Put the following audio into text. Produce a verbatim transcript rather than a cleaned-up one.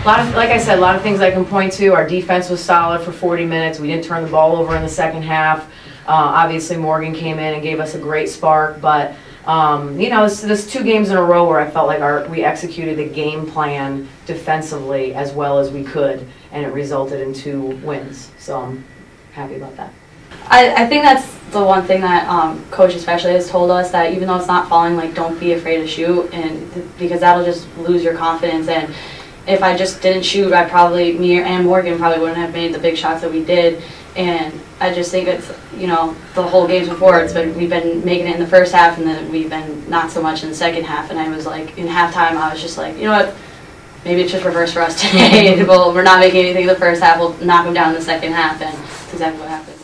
A lot of, like I said, a lot of things I can point to. Our defense was solid for forty minutes. We didn't turn the ball over in the second half. Uh, obviously, Morgan came in and gave us a great spark, but um, you know, this, this two games in a row where I felt like our we executed a game plan defensively as well as we could, and it resulted in two wins. So I'm happy about that. I, I think that's the one thing that um, Coach especially has told us, that even though it's not falling, like, don't be afraid to shoot, and because that'll just lose your confidence. And if I just didn't shoot, I probably, me and Morgan probably wouldn't have made the big shots that we did. And I just think it's, you know, the whole games before, it's been, we've been making it in the first half, and then we've been not so much in the second half. And I was like, in halftime, I was just like, you know what, maybe it's just reverse for us today. Well, we're not making anything in the first half, we'll knock them down in the second half, and that's exactly what happened.